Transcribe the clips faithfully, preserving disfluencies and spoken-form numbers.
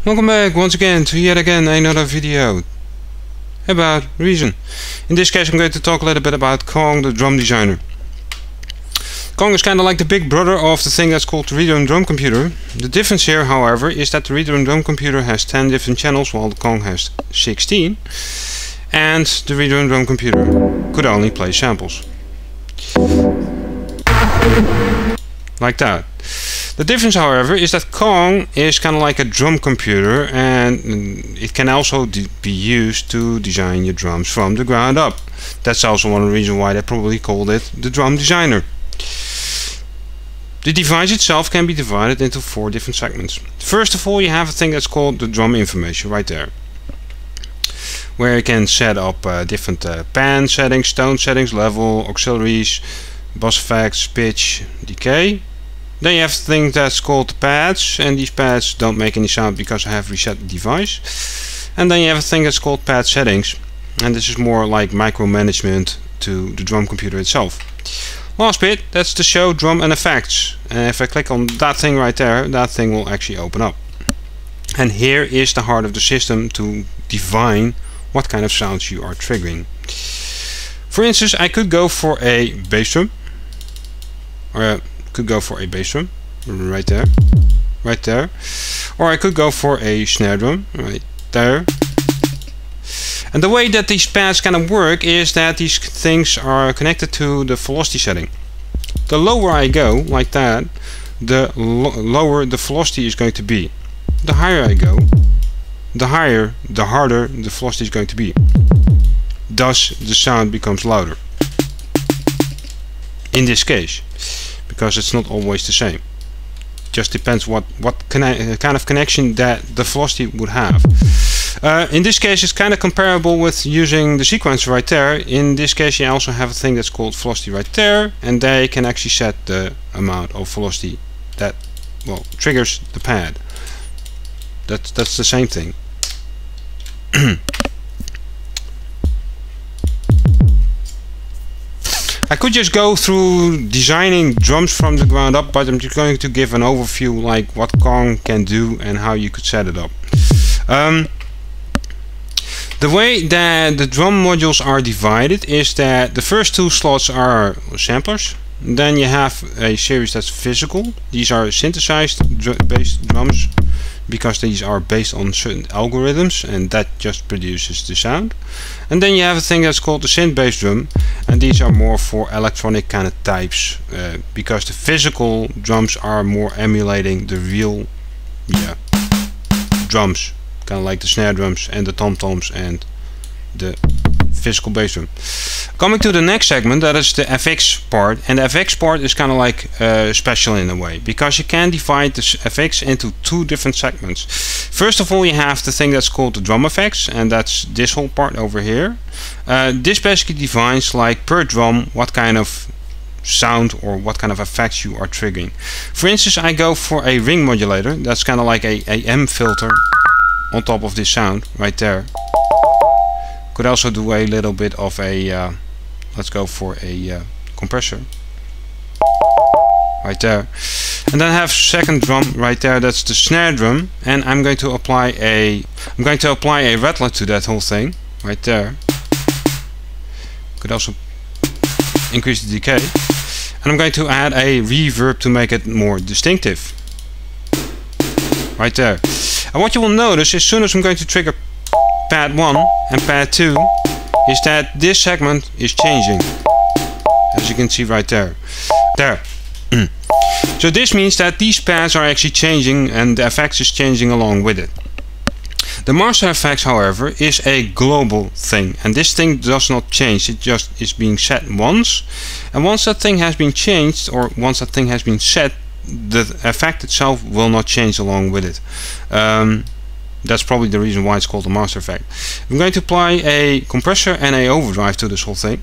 Welcome back once again to yet again another video about Reason. In this case I'm going to talk a little bit about Kong, the drum designer. Kong is kind of like the big brother of the thing that's called the Reader and Drum Computer. The difference here, however, is that the Reader and Drum Computer has ten different channels while the Kong has sixteen, and the Reader and Drum Computer could only play samples. Like that. The difference, however, is that Kong is kind of like a drum computer, and it can also be used to design your drums from the ground up. That's also one of the reasons why they probably called it the drum designer. The device itself can be divided into four different segments. First of all, you have a thing that's called the drum information right there, where you can set up uh, different uh, pan settings, tone settings, level, auxiliaries, bass effects, pitch, decay. Then you have a thing that's called the pads, and these pads don't make any sound because I have reset the device. And then you have a thing that's called pad settings, and this is more like micromanagement to the drum computer itself. Last bit, that's the show drum and effects, and if I click on that thing right there, that thing will actually open up. And here is the heart of the system to define what kind of sounds you are triggering. For instance, I could go for a bass drum, or uh, could go for a bass drum right there, right there, or I could go for a snare drum right there. And the way that these pads kind of work is that these things are connected to the velocity setting. The lower I go, like that, the lo lower the velocity is going to be. The higher I go, the higher, the harder the velocity is going to be. Thus the sound becomes louder. In this case, because it's not always the same. Just depends what what kind of connection that the velocity would have. Uh, in this case, it's kind of comparable with using the sequencer right there. In this case, you also have a thing that's called velocity right there, and they can actually set the amount of velocity that, well, triggers the pad. That's that's the same thing. I could just go through designing drums from the ground up, but I'm just going to give an overview like what Kong can do and how you could set it up. Um, the way that the drum modules are divided is that the first two slots are samplers. Then you have a series that's physical. These are synthesized dr based drums, because these are based on certain algorithms, and that just produces the sound. And then you have a thing that's called the synth bass drum, and these are more for electronic kind of types, uh, because the physical drums are more emulating the real yeah, drums, kind of like the snare drums and the tom-toms and the physical bass drum. Coming to the next segment, that is the F X part, and the F X part is kind of like uh, special in a way, because you can divide the F X into two different segments. First of all, you have the thing that's called the drum effects, and that's this whole part over here. Uh, this basically defines, like per drum, what kind of sound or what kind of effects you are triggering. For instance, I go for a ring modulator. That's kind of like a, a M filter on top of this sound right there. Could also do a little bit of a uh, let's go for a uh, compressor right there, and then I have second drum right there, that's the snare drum, and I'm going to apply a I'm going to apply a rattler to that whole thing right there. Could also increase the decay, and I'm going to add a reverb to make it more distinctive right there. And what you will notice as soon as I'm going to trigger pad one and pad two is that this segment is changing, as you can see right there. There. So this means that these pads are actually changing, and the effects is changing along with it. The master effects, however, is a global thing, and this thing does not change. It just is being set once, and once that thing has been changed, or once that thing has been set, the effect itself will not change along with it. Um, That's probably the reason why it's called a master effect. I'm going to apply a compressor and a overdrive to this whole thing.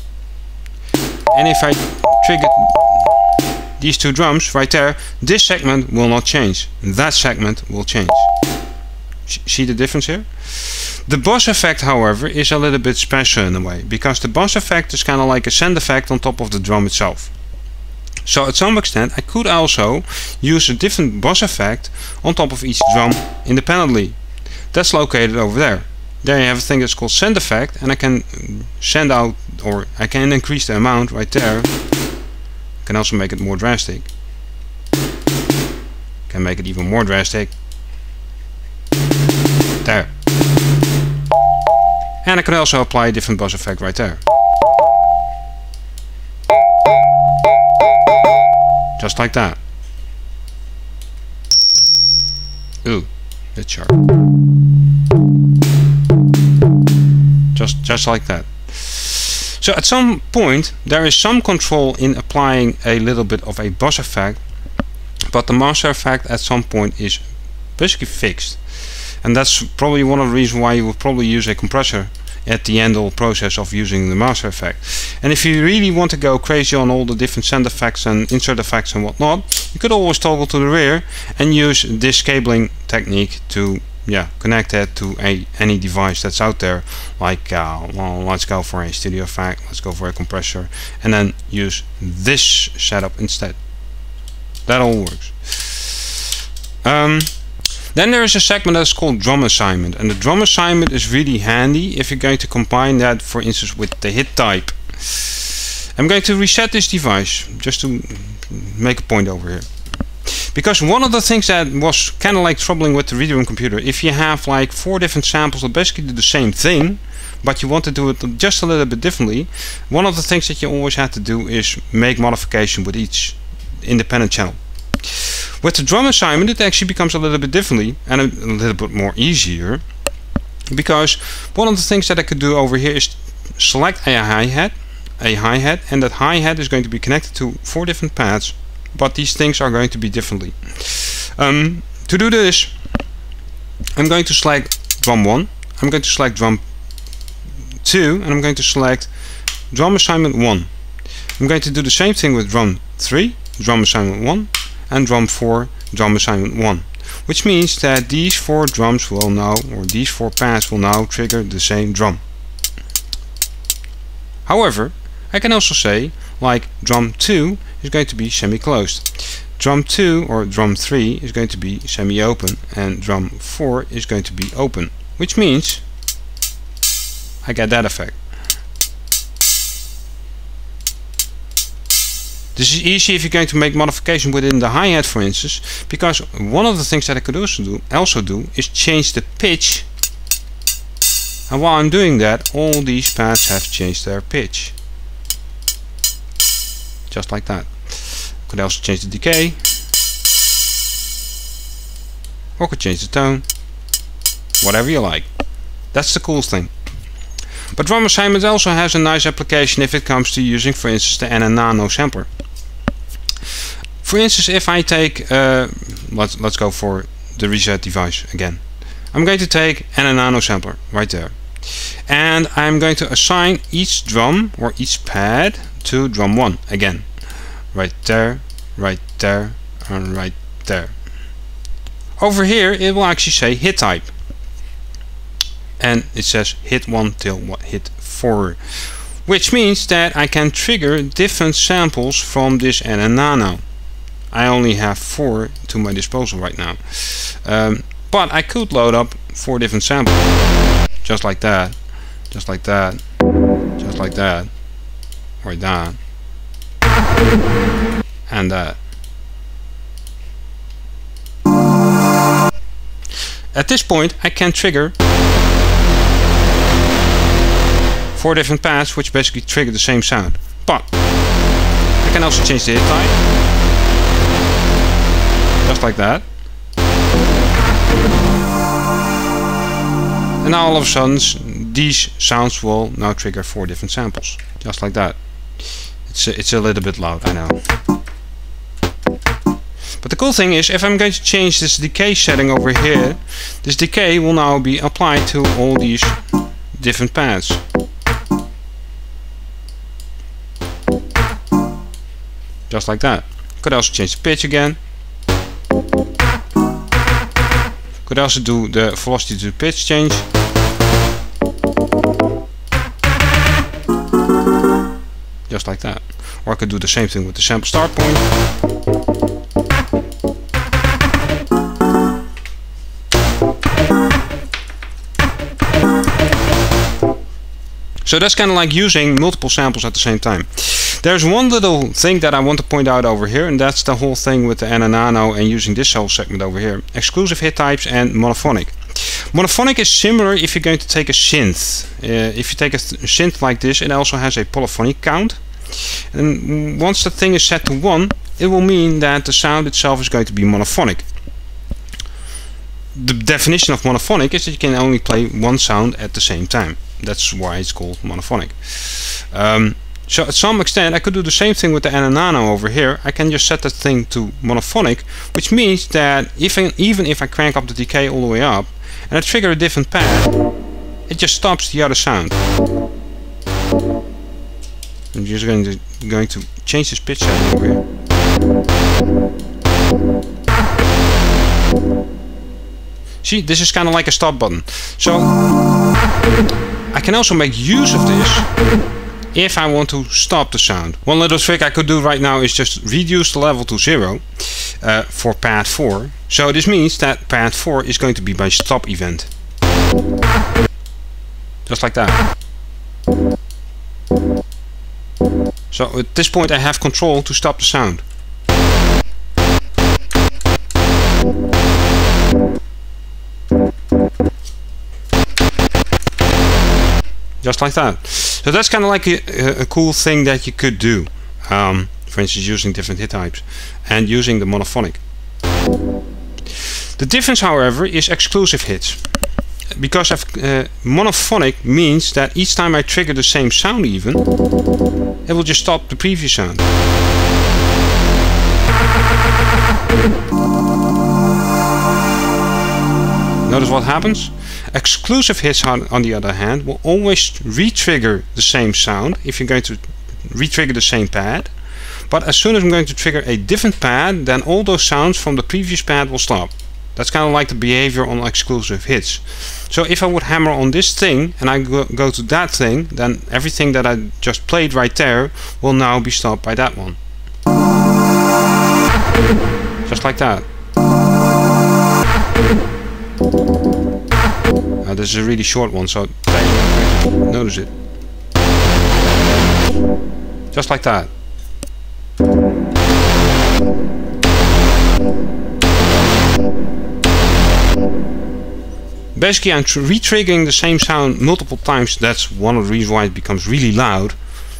And if I trigger these two drums right there, this segment will not change. That segment will change. See the difference here? The bass effect, however, is a little bit special in a way, because the bass effect is kind of like a send effect on top of the drum itself. So at some extent I could also use a different bus effect on top of each drum independently. That's located over there. There you have a thing that's called send effect, and I can send out, or I can increase the amount right there. I can also make it more drastic. Can make it even more drastic. There. And I can also apply a different bus effect right there. Just like that. Ooh, that's sharp. Just, just like that. So at some point there is some control in applying a little bit of a bus effect, but the master effect at some point is basically fixed. And that's probably one of the reasons why you would probably use a compressor at the end of the process of using the master effect. And if you really want to go crazy on all the different send effects and insert effects and whatnot, you could always toggle to the rear and use this cabling technique to yeah connect that to a any device that's out there, like uh, well, let's go for a studio effect, let's go for a compressor, and then use this setup instead. That all works. Um, Then there is a segment that's called drum assignment, and the drum assignment is really handy if you're going to combine that, for instance, with the hit type. I'm going to reset this device just to make a point over here, because one of the things that was kind of like troubling with the Readroom computer, if you have like four different samples that basically do the same thing but you want to do it just a little bit differently, one of the things that you always have to do is make modification with each independent channel. With the drum assignment it actually becomes a little bit differently and a, a little bit more easier, because one of the things that I could do over here is select a hi-hat, a hi-hat, and that hi-hat is going to be connected to four different pads, but these things are going to be differently. Um, to do this, I'm going to select drum one, I'm going to select drum two, and I'm going to select drum assignment one. I'm going to do the same thing with drum three, drum assignment one, and drum four, drum assignment one, which means that these four drums will now, or these four pads will now trigger the same drum. However, I can also say like drum two is going to be semi-closed, drum two or drum three is going to be semi-open, and drum four is going to be open, which means I get that effect. This is easy if you're going to make modification within the hi-hat, for instance, because one of the things that I could also do, also do is change the pitch, and while I'm doing that all these pads have changed their pitch. Just like that. Could also change the decay, or could change the tone, whatever you like. That's the cool thing. But drum assignment also has a nice application if it comes to using, for instance, the N N Nano sampler. For instance, if I take, uh, let's let's go for the reset device again. I'm going to take N N Nano sampler right there, and I'm going to assign each drum or each pad to drum one again, right there, right there, and right there. Over here, it will actually say hit type, and it says hit one till what hit four, which means that I can trigger different samples from this N N Nano. I only have four to my disposal right now, um, but I could load up four different samples, just like that, just like that, just like that, or that, and that. At this point I can trigger four different pads which basically trigger the same sound, but I can also change the hit type, just like that, and now all of a sudden these sounds will now trigger four different samples, just like that. It's a, it's a little bit loud, I know. But the cool thing is, if I'm going to change this decay setting over here, this decay will now be applied to all these different pads. Just like that. Could also change the pitch again. Could also do the velocity to pitch change. Just just like that. Or I could do the same thing with the sample start point. So that's kind of like using multiple samples at the same time. There's one little thing that I want to point out over here, and that's the whole thing with the N N Nano and using this whole segment over here. Exclusive hit types and monophonic. Monophonic is similar if you're going to take a synth. Uh, if you take a synth like this, it also has a polyphonic count. And once the thing is set to one, it will mean that the sound itself is going to be monophonic. The definition of monophonic is that you can only play one sound at the same time. That's why it's called monophonic. Um, so at some extent I could do the same thing with the N N Nano over here. I can just set that thing to monophonic, which means that if I, even if I crank up the decay all the way up and I trigger a different pad, it just stops the other sound. I'm just going to going to change this pitch setting over here. See, this is kind of like a stop button. So I can also make use of this if I want to stop the sound. One little trick I could do right now is just reduce the level to zero uh, for pad four. So this means that pad four is going to be my stop event. Just like that. So at this point I have control to stop the sound. Just like that. So that's kind of like a, a cool thing that you could do. Um, for instance, using different hit types and using the monophonic. The difference, however, is exclusive hits. Because of, uh, monophonic means that each time I trigger the same sound even, it will just stop the previous sound. Notice what happens? Exclusive hits, on, on the other hand, will always re-trigger the same sound if you're going to re-trigger the same pad. But as soon as I'm going to trigger a different pad, then all those sounds from the previous pad will stop. That's kind of like the behavior on exclusive hits. So if I would hammer on this thing and I go, go to that thing, then everything that I just played right there will now be stopped by that one. Just like that. Uh, this is a really short one, so notice it. Just like that. Basically, I'm re-triggering the same sound multiple times. That's one of the reasons why it becomes really loud.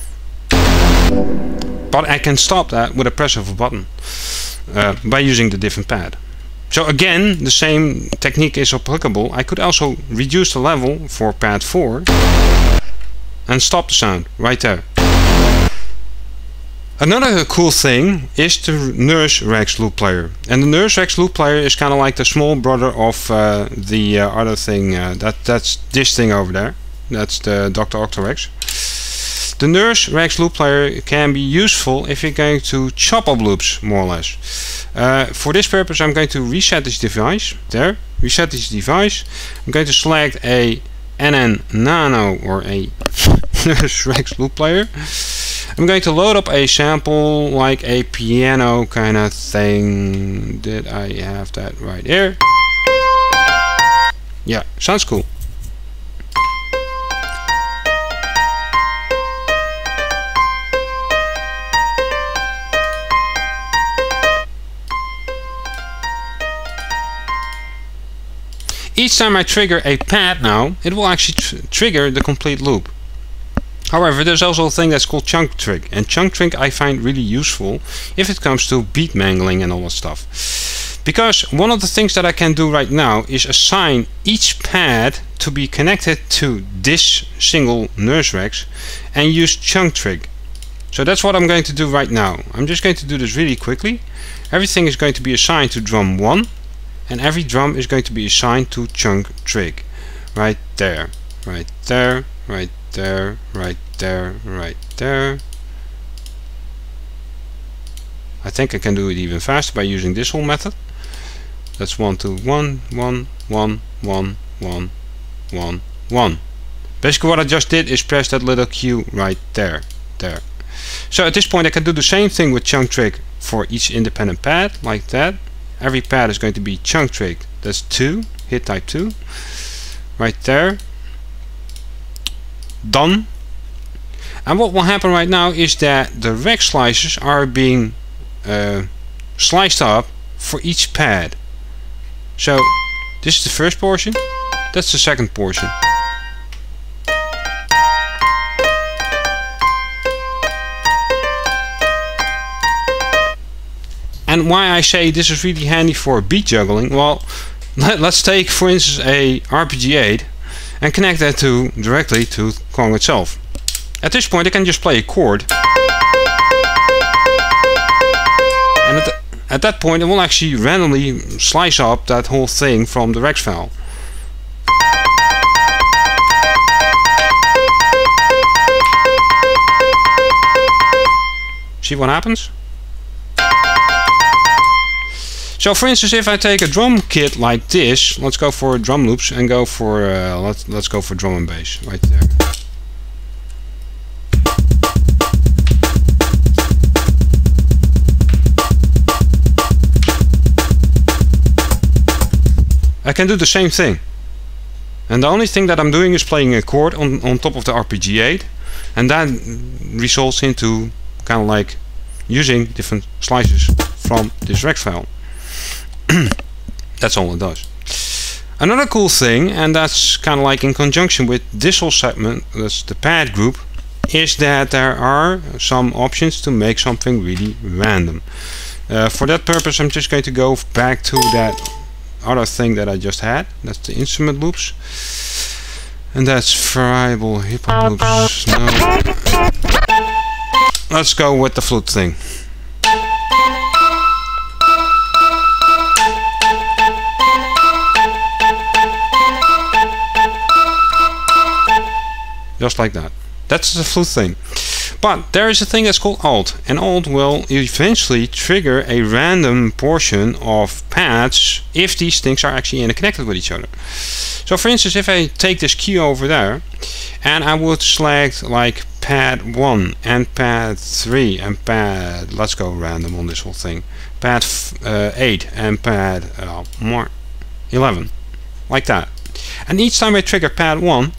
But I can stop that with a press of a button uh, by using the different pad. So again, the same technique is applicable. I could also reduce the level for pad four and stop the sound right there. Another cool thing is the Nurse Rex loop player. And the Nurse Rex loop player is kind of like the small brother of uh, the uh, other thing. Uh, that That's this thing over there. That's the Doctor Octarex. The Nurse Rex loop player can be useful if you're going to chop up loops, more or less. Uh, for this purpose I'm going to reset this device. There, reset this device. I'm going to select a N N Nano or a Nurse Rex loop player. I'm going to load up a sample like a piano kind of thing. Did I have that right here? Yeah, sounds cool. Each time I trigger a pad now, it will actually tr trigger the complete loop. However, there's also a thing that's called chunk trig, and chunk trig I find really useful if it comes to beat mangling and all that stuff. Because one of the things that I can do right now is assign each pad to be connected to this single Nurse Rex and use chunk trig. So that's what I'm going to do right now. I'm just going to do this really quickly. Everything is going to be assigned to drum one. And every drum is going to be assigned to chunk trig. Right there, right there, right there, right there, right there. I think I can do it even faster by using this whole method. That's one, two, one, one, one, one, one, one, one. Basically what I just did is press that little Q right there, there, So at this point I can do the same thing with chunk trig for each independent pad, like that. Every pad is going to be chunk trig, that's two, hit type two, right there. Done. And what will happen right now is that the rect slices are being uh, sliced up for each pad. So this is the first portion, that's the second portion. And why I say this is really handy for beat juggling, well, let, let's take for instance a R P G eight and connect that to directly to Kong itself. At this point I can just play a chord, and at, the, at that point it will actually randomly slice up that whole thing from the Rex file. See what happens? So for instance, if I take a drum kit like this, let's go for drum loops and go for uh, let's let's go for drum and bass right there. I can do the same thing, and the only thing that I'm doing is playing a chord on, on top of the R P G eight, and that results into kind of like using different slices from this rect file. That's all it does. Another cool thing, and that's kind of like in conjunction with this whole segment, that's the pad group, is that there are some options to make something really random. Uh, for that purpose I'm just going to go back to that other thing that I just had. That's the instrument loops, and that's variable hip hop loops. No. Let's go with the flute thing. Just like that. That's the flute thing. But there is a thing that's called alt, and alt will eventually trigger a random portion of pads if these things are actually interconnected with each other. So for instance, if I take this key over there and I would select like pad one and pad three and pad, let's go random on this whole thing, pad uh, eight and pad uh, more eleven, like that. And each time I trigger pad one,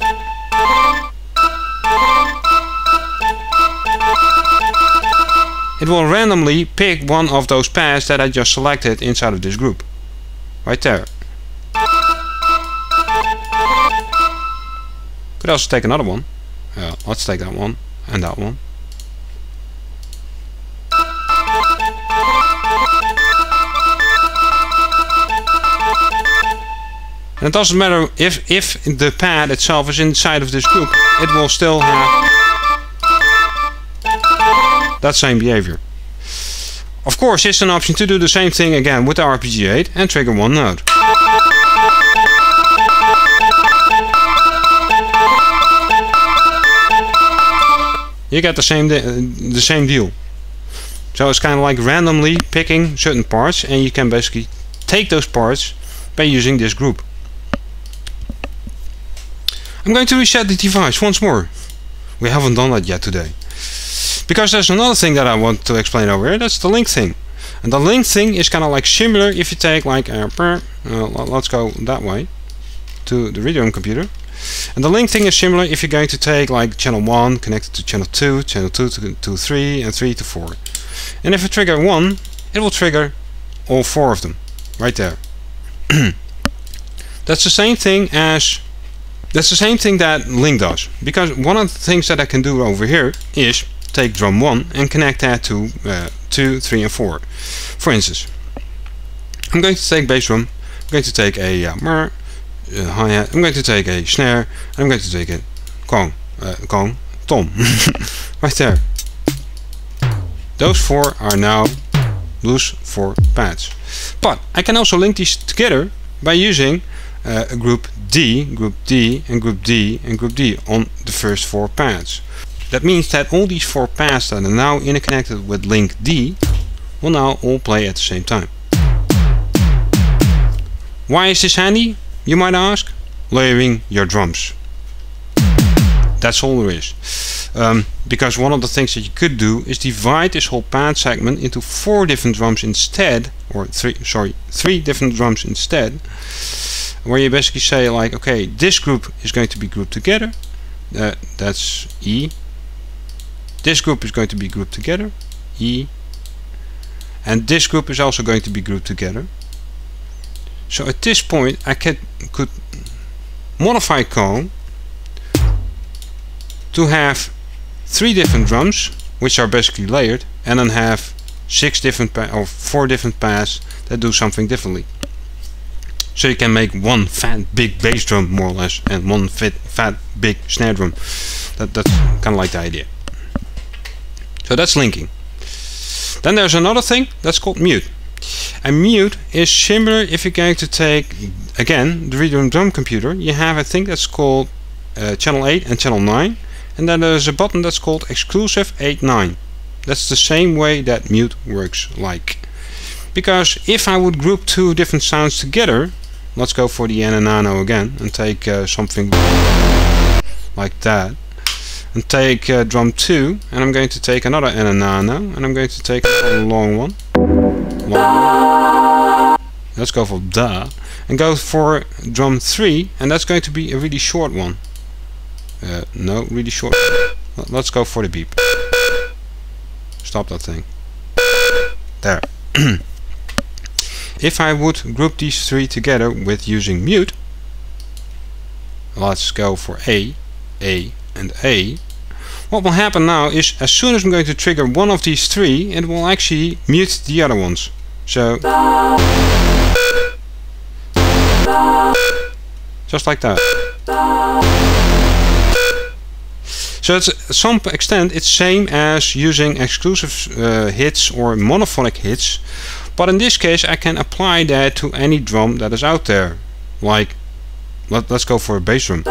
it will randomly pick one of those pads that I just selected inside of this group. Right there. Could also take another one. Uh, let's take that one and that one. And it doesn't matter if, if the pad itself is inside of this group, it will still have that same behavior. Of course, it's an option to do the same thing again with the R P G eight and trigger one note. You get the same the same deal. So it's kind of like randomly picking certain parts, and you can basically take those parts by using this group. I'm going to reset the device once more. We haven't done that yet today. Because there's another thing that I want to explain over here, that's the link thing. And the link thing is kind of like similar if you take like, uh, uh, let's go that way, to the read-only computer. And the link thing is similar if you're going to take like channel one connected to channel two, channel two to, to three, and three to four. And if you trigger one, it will trigger all four of them, right there. That's the same thing as, that's the same thing that link does. Because one of the things that I can do over here is take drum one and connect that to uh, two, three, and four. For instance, I'm going to take bass drum, I'm going to take a uh, uh, hi-hat, I'm going to take a snare, and I'm going to take a Kong, uh, Kong, tom, right there. Those four are now loose four pads. But I can also link these together by using uh, a group D, group D, and group D, and group D on the first four pads. That means that all these four pads that are now interconnected with link D will now all play at the same time. Why is this handy, you might ask? Layering your drums. That's all there is. Um, because one of the things that you could do is divide this whole pad segment into four different drums instead, or three, sorry, three different drums instead, where you basically say like, okay, this group is going to be grouped together. Uh, that's E. This group is going to be grouped together, E. And this group is also going to be grouped together. So at this point I can, could modify Kong to have three different drums, which are basically layered, and then have six different pa or four different paths that do something differently. So you can make one fat big bass drum more or less, and one fit, fat big snare drum. That, that's kind of like the idea. So that's linking. Then there's another thing that's called mute. And mute is similar if you're going to take, again, the Read Drum Computer. You have a thing that's called uh, channel eight and channel nine. And then there's a button that's called exclusive eight nine. That's the same way that mute works like. Because if I would group two different sounds together, let's go for the Nano again and take uh, something like that. And take uh, drum two, and I'm going to take another Nano, and I'm going to take a long one. Long one. Let's go for da. And go for drum three, and that's going to be a really short one. Uh, no, really short. Let's go for the beep. Stop that thing. There. If I would group these three together with using mute, let's go for A, A, and A. What will happen now is, as soon as I'm going to trigger one of these three, it will actually mute the other ones. So, just like that. So it's, to some extent it's same as using exclusive uh, hits or monophonic hits, but in this case I can apply that to any drum that is out there. Like, let, let's go for a bass drum.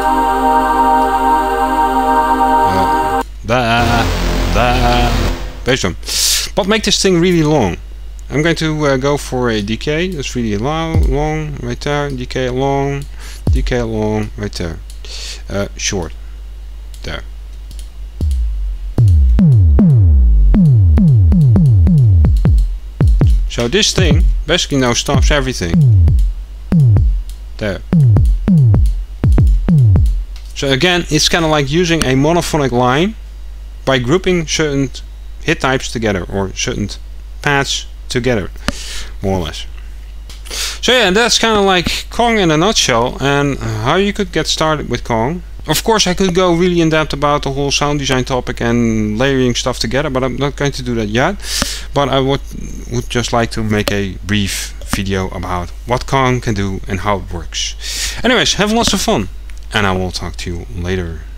Uh, da, da, bass drum. But make this thing really long. I'm going to uh, go for a decay. That's really long, long right there. Decay long, decay long right there. Uh, short there. So this thing basically now stops everything. There. So again, it's kind of like using a monophonic line by grouping certain hit types together, or certain paths together, more or less. So yeah, that's kind of like Kong in a nutshell, and how you could get started with Kong. Of course I could go really in depth about the whole sound design topic and layering stuff together, but I'm not going to do that yet. But I would, would just like to make a brief video about what Kong can do and how it works. Anyways, have lots of fun, and I will talk to you later.